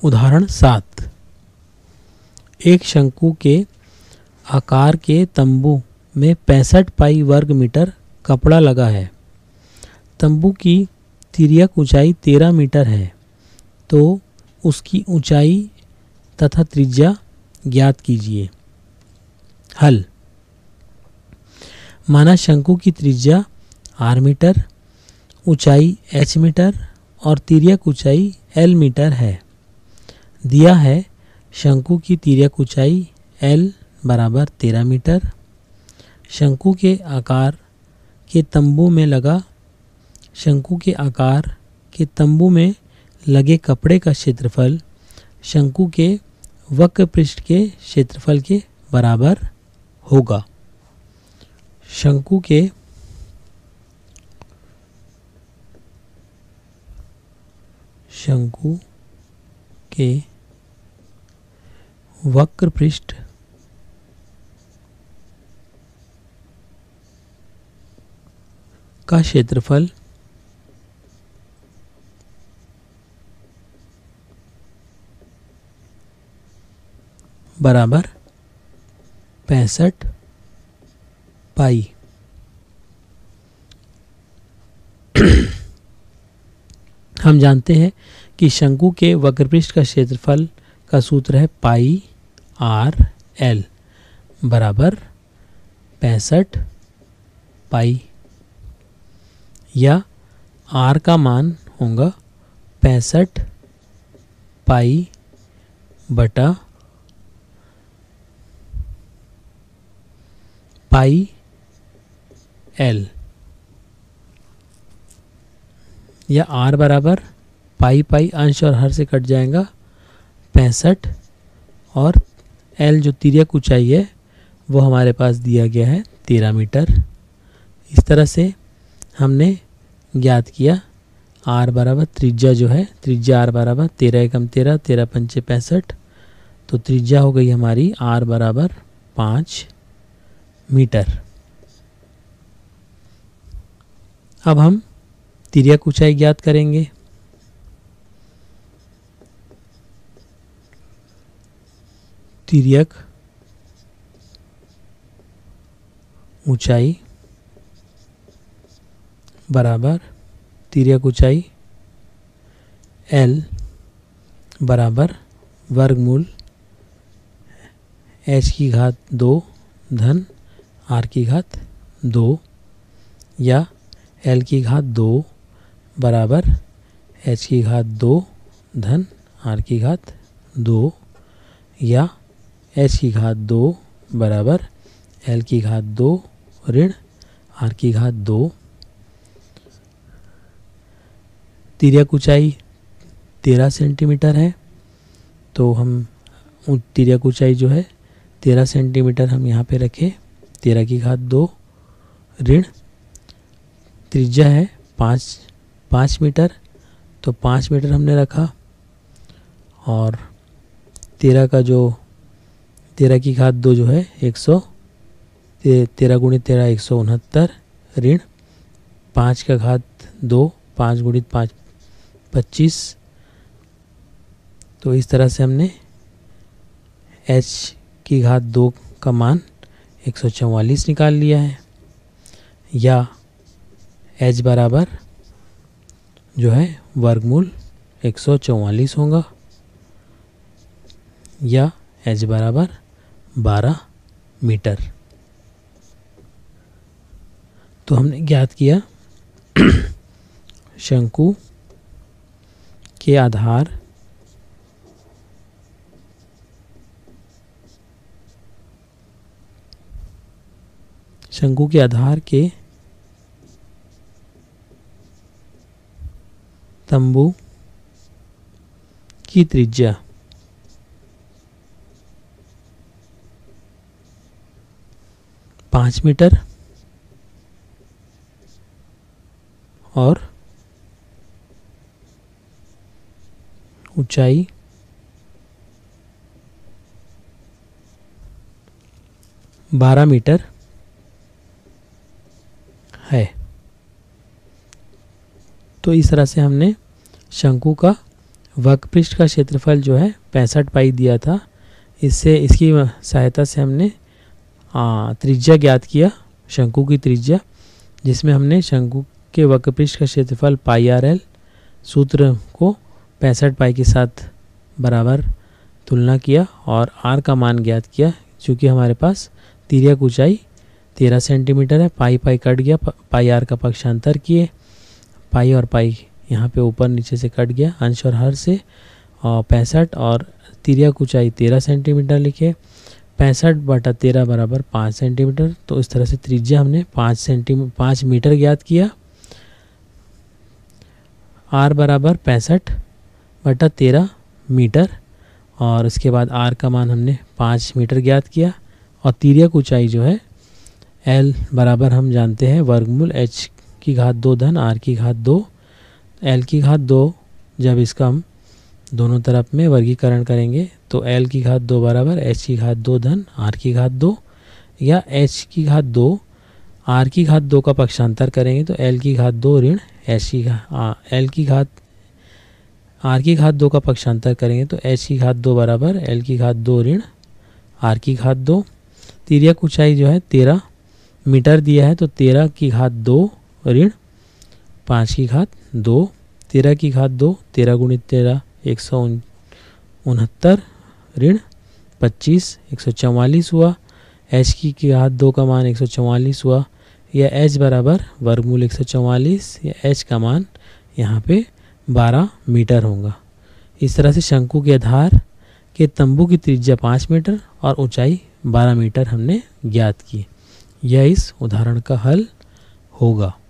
उदाहरण 7। एक शंकु के आकार के तंबू में 65 पाई वर्ग मीटर कपड़ा लगा है। तंबू की तिर्यक ऊंचाई 13 मीटर है, तो उसकी ऊंचाई तथा त्रिज्या ज्ञात कीजिए। हल। माना शंकु की त्रिज्या r मीटर, ऊंचाई h मीटर और तिर्यक ऊंचाई l मीटर है। दिया है शंकु की तिर्यक ऊंचाई l बराबर 13 मीटर। शंकु के आकार के तंबू में लगे कपड़े का क्षेत्रफल शंकु के वक्र पृष्ठ के क्षेत्रफल के बराबर होगा। शंकु के वक्र पृष्ठ का क्षेत्रफल बराबर 65 पाई। हम जानते हैं कि शंकु के वक्रपृष्ठ का क्षेत्रफल का सूत्र है पाई आर एल बराबर 65 पाई, या आर का मान होगा 65 पाई बटा पाई एल, या आर बराबर पाई पाई अंश और हर से कट जाएगा 65 और एल जो तिर्यक ऊंचाई है वो हमारे पास दिया गया है 13 मीटर। इस तरह से हमने ज्ञात किया आर बराबर त्रिज्या जो है, त्रिज्या आर बराबर 13 एकम 13, 13 पंचे 65, तो त्रिज्या हो गई हमारी आर बराबर 5 मीटर। अब हम तिर्यक ऊंचाई ज्ञात करेंगे। तिर्यक ऊंचाई बराबर तिर्यक ऊंचाई L बराबर वर्गमूल h की घात 2 धन r की घात 2, या L की घात 2 बराबर h की घात 2 धन r की घात 2, या h की घात 2 बराबर L की घात 2 ऋण r की घात 2। तिर्यक ऊंचाई 13 सेंटीमीटर है, तो हम तिर्यक ऊंचाई जो है 13 सेंटीमीटर हम यहाँ पे रखें। 13 की घात 2 ऋण त्रिज्या है 5 मीटर, तो 5 मीटर हमने रखा, और 13 की घात 2 जो है 13 गुणित 13 169 ऋण 5 का घात 2 5 गुणित 5 25। तो इस तरह से हमने h की घात 2 का मान 144 निकाल लिया है, या h बराबर जो है वर्गमूल 144 होगा, या h बराबर 12 मीटर। तो हमने ज्ञात किया शंकु के आधार के तंबू की त्रिज्या पाँच मीटर और ऊंचाई 12 मीटर है। तो इस तरह से हमने शंकु का वक्रपृष्ठ का क्षेत्रफल जो है 65 पाई दिया था। इसकी सहायता से हमने त्रिज्या ज्ञात किया, शंकु की त्रिज्या, जिसमें हमने शंकु के वक्रपृष्ठ का क्षेत्रफल पाई आर एल सूत्र को 65 पाई के साथ बराबर तुलना किया और आर का मान ज्ञात किया। चूँकि हमारे पास तिर्यक ऊंचाई 13 सेंटीमीटर है, पाई पाई कट गया, पाई आर का पक्षांतर किए, पाई और पाई यहाँ पे ऊपर नीचे से कट गया अंश और हर से, और 65 और तिर्यक ऊंचाई 13 सेंटीमीटर लिखे, 65/13 बराबर 5 सेंटीमीटर। तो इस तरह से त्रिज्या हमने 5 मीटर ज्ञात किया। आर बराबर 65/13 मीटर, और इसके बाद आर का मान हमने 5 मीटर ज्ञात किया। और तिर्यक ऊंचाई जो है एल बराबर हम जानते हैं वर्गमूल h की घात 2 धन r की घात 2, l की घात 2 जब इसका हम दोनों तरफ में वर्गीकरण करेंगे तो l की घात 2 बराबर h की घात 2 धन r की घात 2, या h की घात 2 r की घात 2 का पक्षांतर करेंगे तो l की घात 2 ऋण h की l की घात r की घात 2 का पक्षांतर करेंगे तो h की घात 2 बराबर l की घात 2 ऋण r की घात 2। तिर्यक ऊंचाई जो है 13 मीटर दिया है तो 13 की घात 2 ऋण 5 की घात 2, 13 की घात 2, 13 गुणित 13 169 ऋण 25 144 हुआ। h की घात 2 का मान 144 हुआ, या h बराबर वर्गमूल 144, या h का मान यहाँ पे 12 मीटर होगा। इस तरह से शंकु के आधार के तंबू की त्रिज्या 5 मीटर और ऊंचाई 12 मीटर हमने ज्ञात की। यह इस उदाहरण का हल होगा।